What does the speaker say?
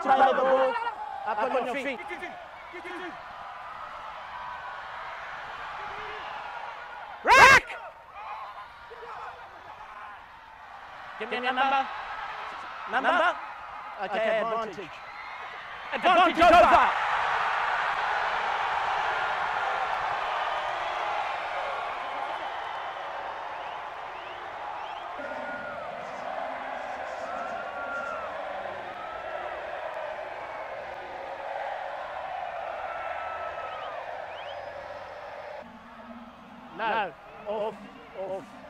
play the ball. Up on your feet. Rack! Give me a number. Number? Okay, advantage. Advantage over! No, off.